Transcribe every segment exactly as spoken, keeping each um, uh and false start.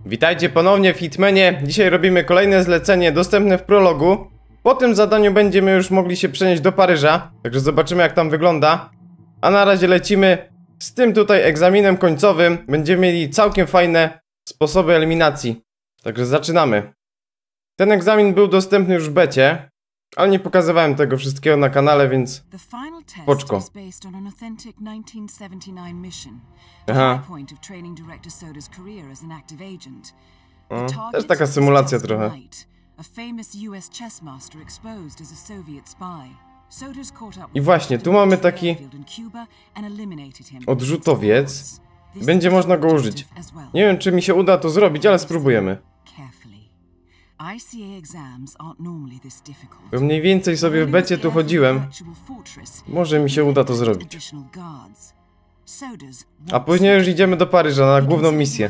Witajcie ponownie w Hitmanie. Dzisiaj robimy kolejne zlecenie dostępne w prologu. Po tym zadaniu będziemy już mogli się przenieść do Paryża, także zobaczymy jak tam wygląda. A na razie lecimy z tym tutaj egzaminem końcowym. Będziemy mieli całkiem fajne sposoby eliminacji. Także zaczynamy. Ten egzamin był dostępny już w becie, ale nie pokazywałem tego wszystkiego na kanale, więc poczko. Aha. O, też taka symulacja trochę. I właśnie, tu mamy taki odrzutowiec. Będzie można go użyć. Nie wiem, czy mi się uda to zrobić, ale spróbujemy. Bo mniej więcej sobie w becie tu chodziłem. Może mi się uda to zrobić. A później już idziemy do Paryża na główną misję.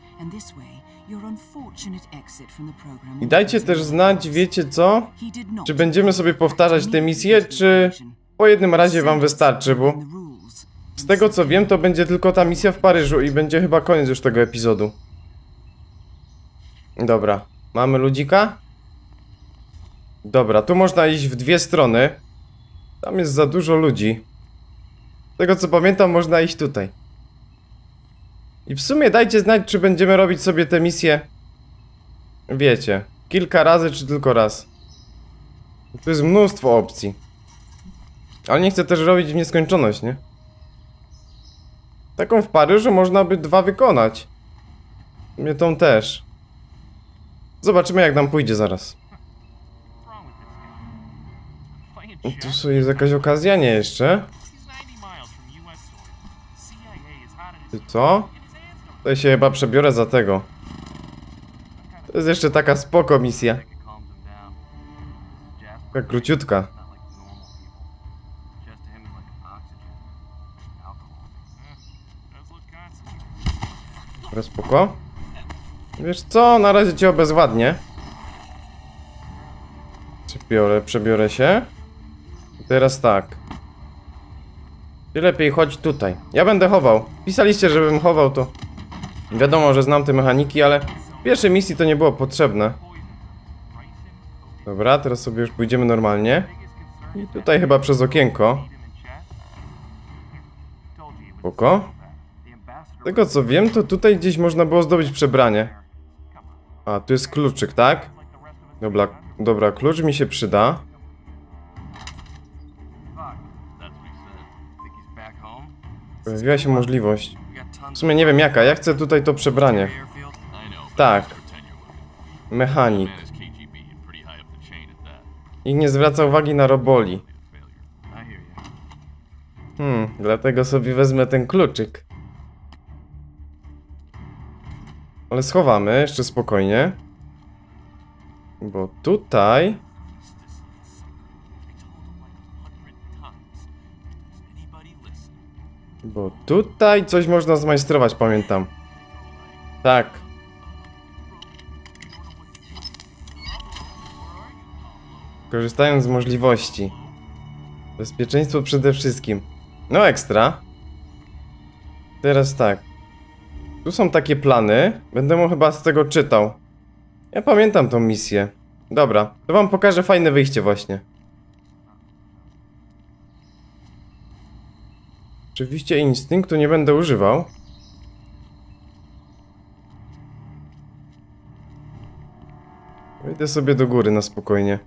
I dajcie też znać, wiecie co? Czy będziemy sobie powtarzać te misje, czy po jednym razie wam wystarczy, bo z tego co wiem, to będzie tylko ta misja w Paryżu i będzie chyba koniec już tego epizodu. Dobra, mamy ludzika? Dobra, tu można iść w dwie strony. Tam jest za dużo ludzi. Z tego co pamiętam, można iść tutaj. I w sumie dajcie znać, czy będziemy robić sobie te misje, wiecie, kilka razy, czy tylko raz. Tu jest mnóstwo opcji. Ale nie chcę też robić w nieskończoność, nie? Taką w Paryżu można by dwa wykonać. Mnie tą też. Zobaczymy jak nam pójdzie zaraz. Tu jest jakaś okazja, nie jeszcze? Ty co? Tutaj się chyba przebiorę za tego. To jest jeszcze taka spoko misja. Taka króciutka. Dobra, spoko. Wiesz co? Na razie cię obezwładnię. Przebiorę, przebiorę się. I teraz tak. Ty lepiej chodź tutaj. Ja będę chował. Pisaliście, żebym chował, to wiadomo, że znam te mechaniki, ale w pierwszej misji to nie było potrzebne. Dobra, teraz sobie już pójdziemy normalnie. I tutaj chyba przez okienko. Spoko. Z tego co wiem, to tutaj gdzieś można było zdobyć przebranie. A, tu jest kluczyk, tak? Dobra, dobra, klucz mi się przyda. Pojawiła się możliwość. W sumie nie wiem jaka, ja chcę tutaj to przebranie. Tak. Mechanik. I nie zwraca uwagi na roboli. Hmm, dlatego sobie wezmę ten kluczyk. Ale schowamy jeszcze spokojnie. Bo tutaj... Bo tutaj coś można zmajstrować, pamiętam. Tak. Korzystając z możliwości. Bezpieczeństwo przede wszystkim. No ekstra. Teraz tak. Tu są takie plany. Będę mu chyba z tego czytał. Ja pamiętam tą misję. Dobra, to wam pokażę fajne wyjście właśnie. Oczywiście instynktu nie będę używał. Wejdę sobie do góry na spokojnie.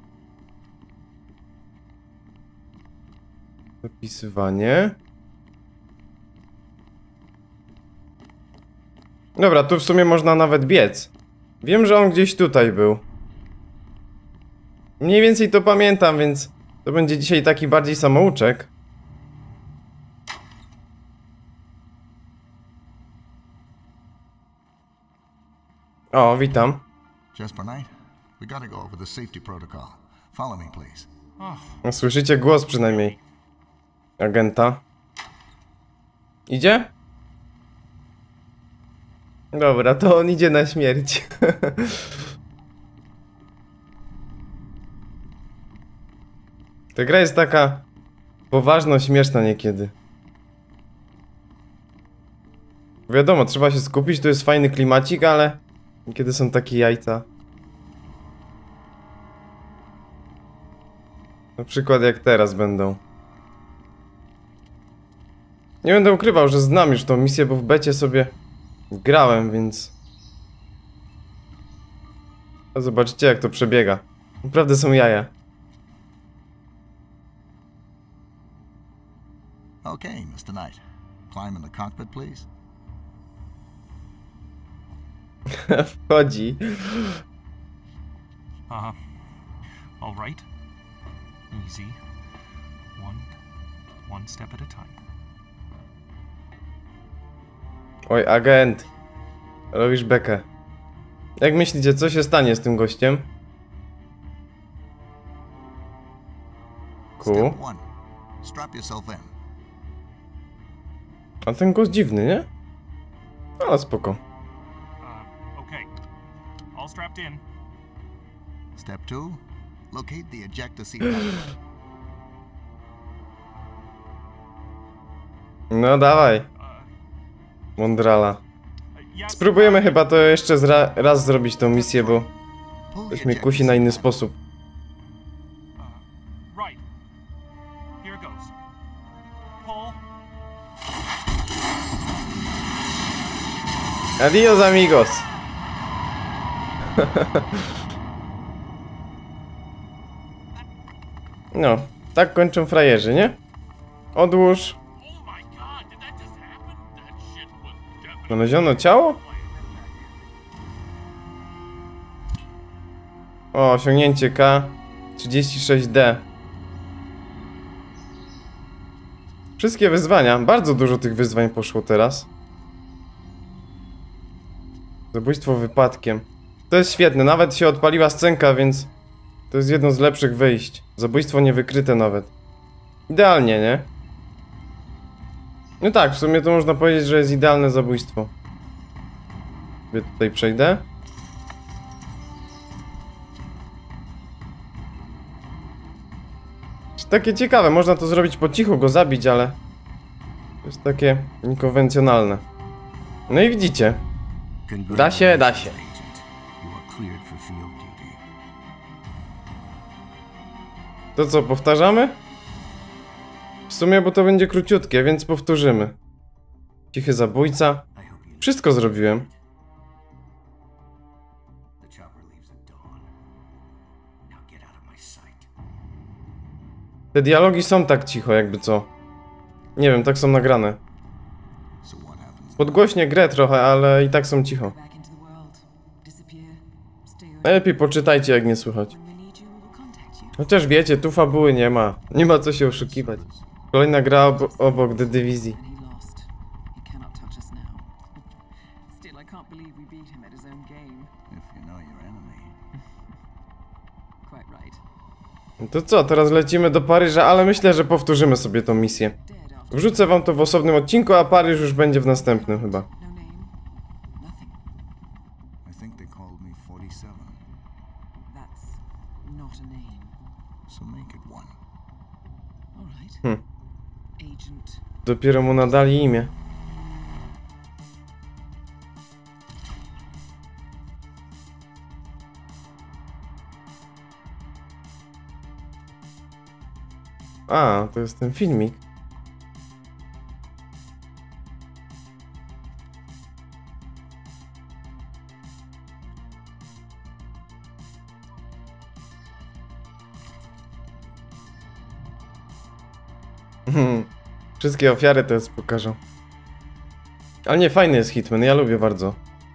Zapisywanie. Dobra, tu w sumie można nawet biec. Wiem, że on gdzieś tutaj był. Mniej więcej to pamiętam, więc to będzie dzisiaj taki bardziej samouczek. O, witam. Jasper Knight, we gotta go over the safety protocol. Follow me, please. No, słyszycie głos przynajmniej agenta. Idzie? Dobra, to on idzie na śmierć. Ta gra jest taka poważno śmieszna niekiedy. Wiadomo, trzeba się skupić, tu jest fajny klimacik, ale... Kiedy są takie jajca? Na przykład jak teraz będą. Nie będę ukrywał, że znam już tą misję, bo w becie sobie grałem, więc... Zobaczycie jak to przebiega. Naprawdę są jaja. Okay, mister Knight. Climb in the cockpit, please. Wchodzi. Uh-huh. All right. Easy. One, one step at a time. Oj, agent. Robisz bekę. Jak myślicie, co się stanie z tym gościem? Cool. Step one. Strap yourself in. A ten gość dziwny, nie? Ale spoko. Uh, okay. All strapped in. Step two. Locate the ejector seat button. No dawaj. Uh, Mądrala. uh, yes. Spróbujemy chyba to jeszcze zra raz zrobić tą misję, bo Pull the coś mnie ejector kusi na seat inny button. sposób. Uh, right. Here goes. Pull. Adios amigos. No, tak kończą frajerzy, nie? Odłóż. Oh my god, did that just happen? That shit was definitely... Znaleziono ciało? O, osiągnięcie K trzydzieści sześć D. Wszystkie wyzwania, bardzo dużo tych wyzwań poszło teraz. Zabójstwo wypadkiem. To jest świetne, nawet się odpaliła scenka, więc to jest jedno z lepszych wyjść. Zabójstwo niewykryte nawet. Idealnie, nie? No tak, w sumie to można powiedzieć, że jest idealne zabójstwo. Sobie tutaj przejdę. Takie ciekawe, można to zrobić po cichu, go zabić, ale to jest takie niekonwencjonalne. No i widzicie. Da się, da się. To co, powtarzamy? W sumie, bo to będzie króciutkie, więc powtórzymy. Cichy zabójca. Wszystko zrobiłem. Te dialogi są tak cicho, jakby co. Nie wiem, tak są nagrane. Podgłośnie grę trochę, ale i tak są cicho. Najlepiej poczytajcie, jak nie słychać. Chociaż wiecie, tu fabuły nie ma. Nie ma co się oszukiwać. Kolejna gra ob obok The Division. To co, teraz lecimy do Paryża, ale myślę, że powtórzymy sobie tą misję. Wrzucę wam to w osobnym odcinku, a Paryż już będzie w następnym chyba. Hmm. Dopiero mu nadali imię. A, to jest ten filmik. Wszystkie ofiary teraz pokażą. Ale nie, fajny jest Hitman, ja lubię bardzo.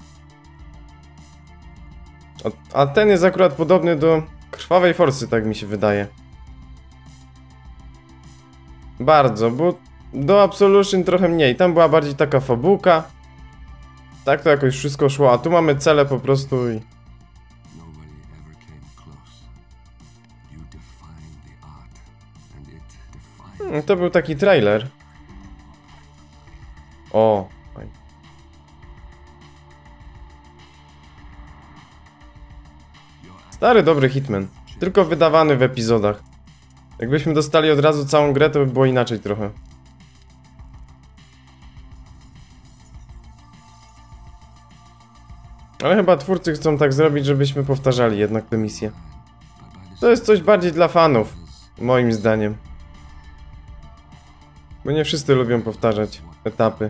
A, a ten jest akurat podobny do Krwawej Forsy, tak mi się wydaje. Bardzo, bo do Absolution trochę mniej. Tam była bardziej taka fabułka. Tak to jakoś wszystko szło, a tu mamy cele po prostu i... Hmm, to był taki trailer. O. Stary, dobry Hitman. Tylko wydawany w epizodach. Jakbyśmy dostali od razu całą grę, to by było inaczej trochę. Ale chyba twórcy chcą tak zrobić, żebyśmy powtarzali jednak tę misję. To jest coś bardziej dla fanów, moim zdaniem. Bo nie wszyscy lubią powtarzać etapy.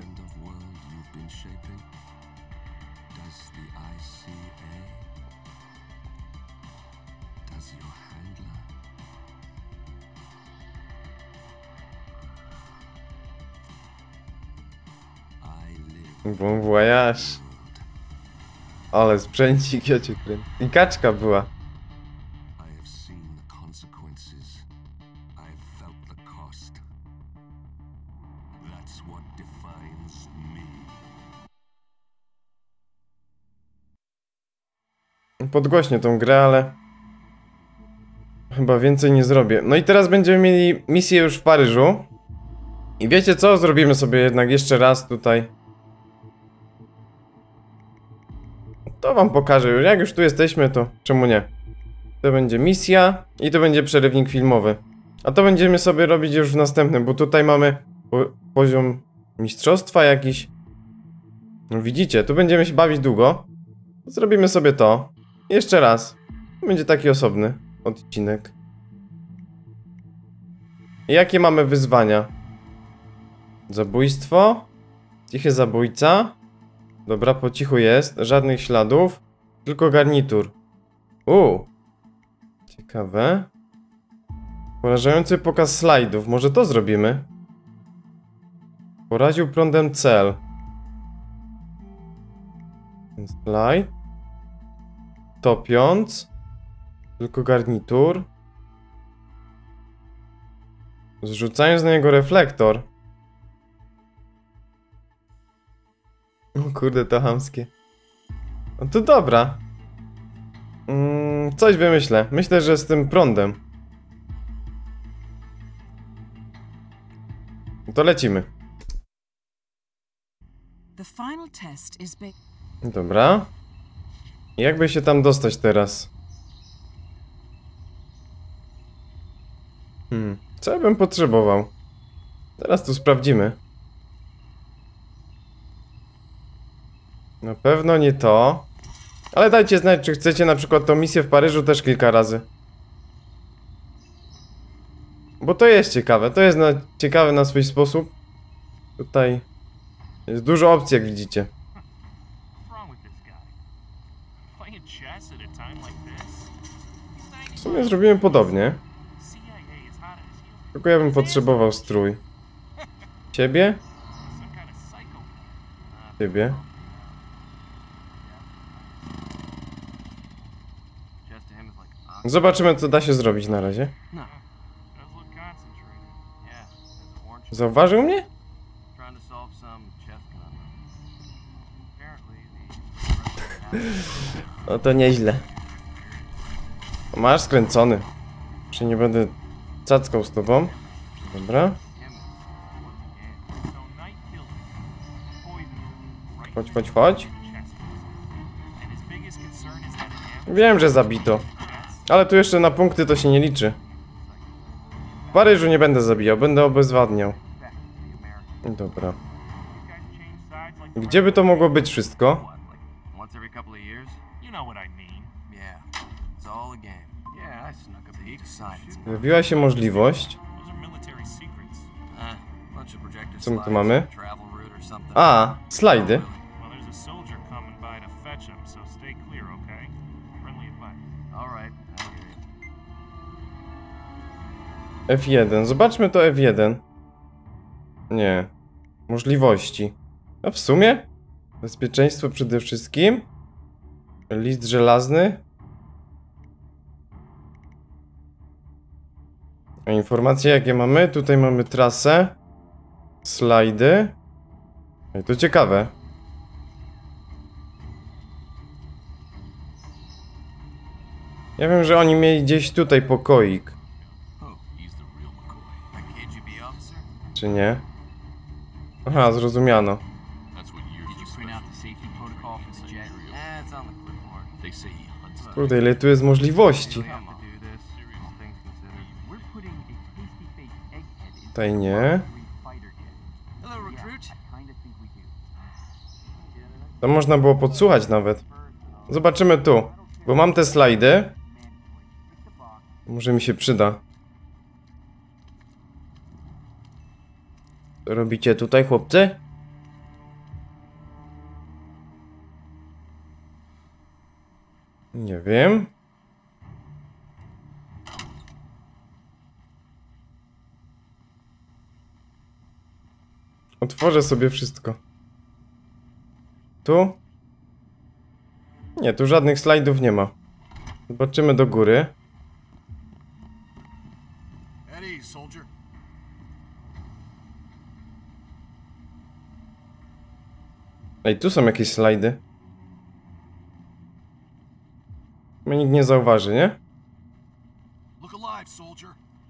Bon voyage. Ale sprzęcik, ja cię kręcę. I kaczka była. Podgłośnie tą grę, ale chyba więcej nie zrobię. No i teraz będziemy mieli misję już w Paryżu. I wiecie co? Zrobimy sobie jednak jeszcze raz tutaj. To wam pokażę już. Jak już tu jesteśmy, to czemu nie? To będzie misja i to będzie przerywnik filmowy. A to będziemy sobie robić już w następnym, bo tutaj mamy po poziom mistrzostwa jakiś. No widzicie, tu będziemy się bawić długo. Zrobimy sobie to. Jeszcze raz. Będzie taki osobny odcinek. I jakie mamy wyzwania? Zabójstwo. Cichy zabójca. Dobra, po cichu jest. Żadnych śladów. Tylko garnitur. Uuu. Ciekawe. Porażający pokaz slajdów. Może to zrobimy? Poraził prądem cel. Slajd. Topiąc. Tylko garnitur. Zrzucając na niego reflektor. O kurde, to chamskie. No to dobra. Mm, coś wymyślę. Myślę, że z tym prądem. To lecimy. Dobra. Jakby się tam dostać teraz? Hmm, co ja bym potrzebował? Teraz tu sprawdzimy. Na pewno nie to. Ale dajcie znać, czy chcecie na przykład tą misję w Paryżu też kilka razy. Bo to jest ciekawe, to jest na, ciekawe na swój sposób. Tutaj jest dużo opcji, jak widzicie. W sumie zrobimy podobnie. Tylko ja bym potrzebował strój. Ciebie? Ciebie. Zobaczymy, co da się zrobić na razie. Zauważył mnie? No to nieźle. Masz skręcony. Czy nie będę cackał z tobą? Dobra. Chodź, chodź, chodź. Wiem, że zabito. Ale tu jeszcze na punkty to się nie liczy. W Paryżu nie będę zabijał, będę obezwładniał. Dobra. Gdzie by to mogło być wszystko? Pojawiła się możliwość. Co my tu mamy? A, slajdy. F jeden. Zobaczmy to F jeden. Nie. Możliwości. A w sumie? Bezpieczeństwo przede wszystkim. List żelazny. A informacje jakie mamy? Tutaj mamy trasę. Slajdy. I to ciekawe. Ja wiem, że oni mieli gdzieś tutaj pokoik. Czy nie? Aha, zrozumiano. Kurde, ile tu jest możliwości. Tutaj nie. To można było podsłuchać nawet. Zobaczymy tu, bo mam te slajdy. Może mi się przyda. Co robicie tutaj, chłopcy? Nie wiem. Otworzę sobie wszystko. Tu? Nie, tu żadnych slajdów nie ma. Zobaczymy do góry. Eddie, soldier. Ej, tu są jakieś slajdy. Mnie nikt nie zauważy, nie? Look alive, soldier.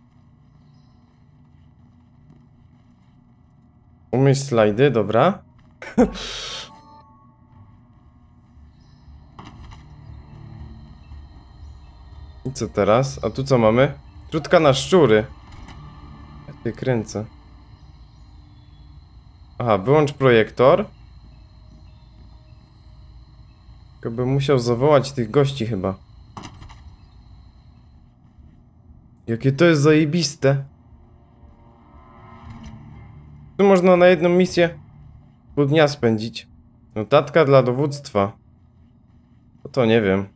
Umyśl slajdy, dobra. I co teraz? A tu co mamy? Trutka na szczury. Ja tutaj kręcę. Aha, wyłącz projektor. Tylko bym musiał zawołać tych gości chyba. Jakie to jest zajebiste. Tu można na jedną misję pół dnia spędzić. Notatka dla dowództwa. No to nie wiem.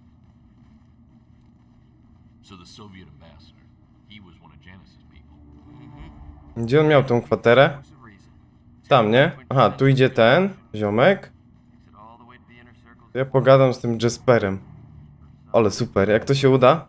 So the Soviet ambassador, he was one of Janice's people. Gdzie on miał tą kwaterę? Tam, nie? Aha, tu idzie ten ziomek. To ja pogadam z tym Jasperem. Ale super, jak to się uda?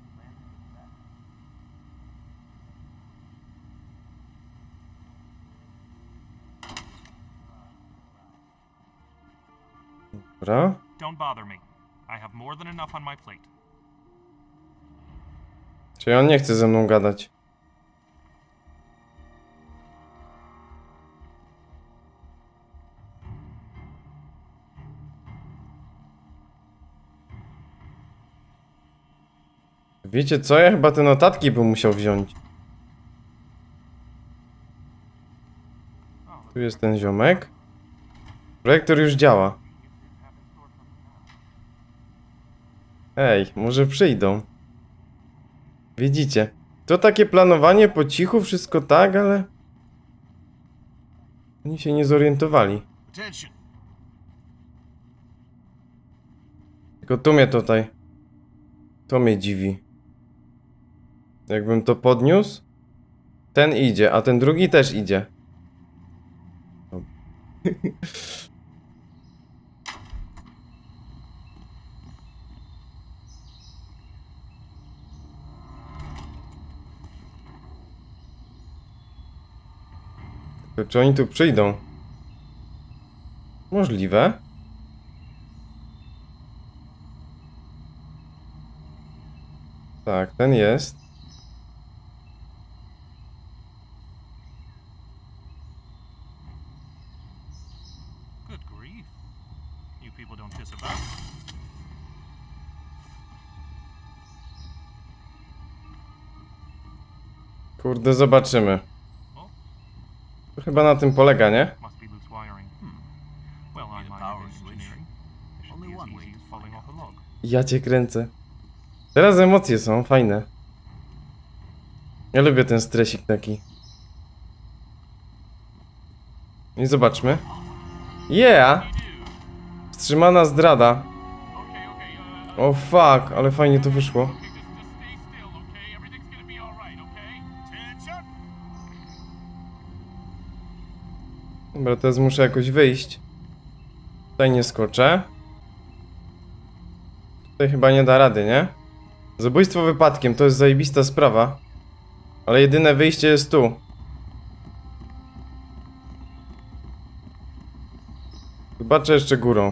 Dobra. Don't bother me. I have more than enough on my plate. Czyli on nie chce ze mną gadać. Wiecie co? Ja chyba te notatki bym musiał wziąć. Tu jest ten ziomek. Projektor już działa. Ej, może przyjdą. Widzicie? To takie planowanie po cichu, wszystko tak, ale... Oni się nie zorientowali. Attention. Tylko tu mnie tutaj... To mnie dziwi. Jakbym to podniósł... Ten idzie, a ten drugi też idzie. To czy oni tu przyjdą? Możliwe. Tak, ten jest. Good grief. You people don't piss about. Kurde, zobaczymy. To chyba na tym polega, nie? Must be loose wiring. Hmm. Well, I'm Need a not power in switch. engineering. It should Only be as one easy way as to falling find off a log. Ja cię kręcę. Teraz emocje są fajne. Ja lubię ten stresik taki. I zobaczmy. Yeah! Wstrzymana zdrada. Okay, okay, uh, O fuck, ale fajnie to wyszło. okay, just, just stay still, okay? Everything's gonna be alright, okay? Attention. Dobra, teraz muszę jakoś wyjść. Tutaj nie skoczę. Tutaj chyba nie da rady, nie? Zabójstwo wypadkiem to jest zajebista sprawa. Ale jedyne wyjście jest tu. Zobaczę jeszcze górą.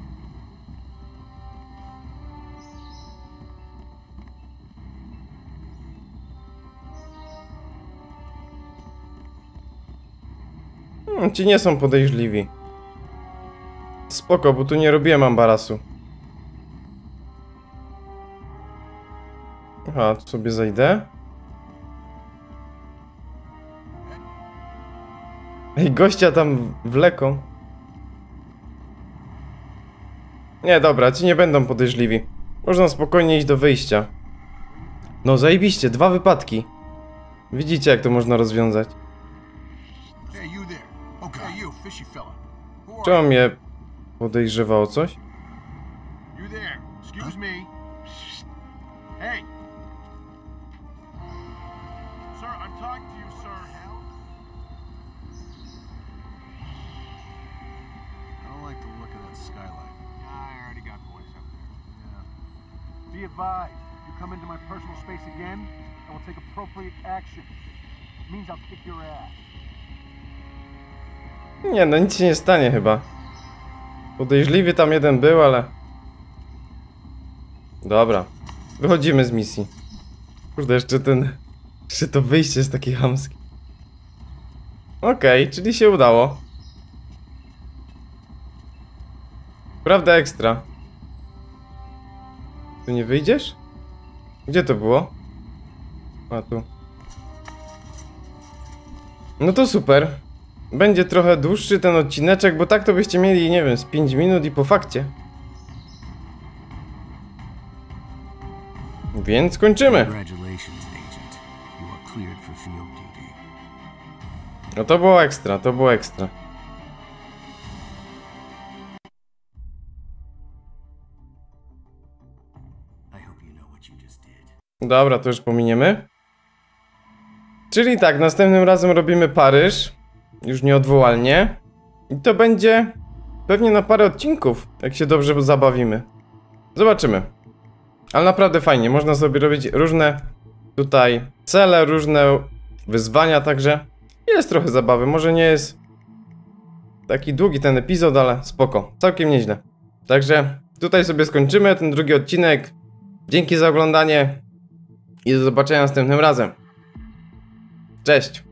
Hmm, ci nie są podejrzliwi. Spoko, bo tu nie robiłem ambarasu. Aha, tu sobie zejdę. Ej, gościa tam wleką. Nie, dobra, ci nie będą podejrzliwi. Można spokojnie iść do wyjścia. No zajebiście, dwa wypadki. Widzicie, jak to można rozwiązać. Hey, you there. Okay. Hey, you, fishy fella. Who are Czemu mnie podejrzewa o coś? you there? Excuse me. Hey. Sir, I'm talking to you, sir. Hell. I don't like the look of that skylight. I already got boys up there. Yeah. Be advised, you come into my personal space again, I will take appropriate action. It means I'll kick your ass. Nie, no nic się nie stanie chyba. Podejrzliwy tam jeden był, ale... Dobra. Wychodzimy z misji. Kurde, jeszcze ten... Jeszcze to wyjście jest takie chamskie. Okej, okay, czyli się udało. Prawda ekstra. Tu nie wyjdziesz? Gdzie to było? A tu. No to super. Będzie trochę dłuższy ten odcineczek, bo tak to byście mieli, nie wiem, z pięć minut i po fakcie. Więc kończymy. Congratulations, Agent. You are cleared for field duty. No to było ekstra, to było ekstra. I hope you know what you just did. Dobra, to już pominiemy. Czyli tak, następnym razem robimy Paryż. Już nieodwołalnie. I to będzie pewnie na parę odcinków, jak się dobrze zabawimy. Zobaczymy. Ale naprawdę fajnie, można sobie robić różne tutaj cele, różne wyzwania, także jest trochę zabawy. Może nie jest taki długi ten epizod, ale spoko, całkiem nieźle. Także tutaj sobie skończymy ten drugi odcinek. Dzięki za oglądanie i do zobaczenia następnym razem. Cześć!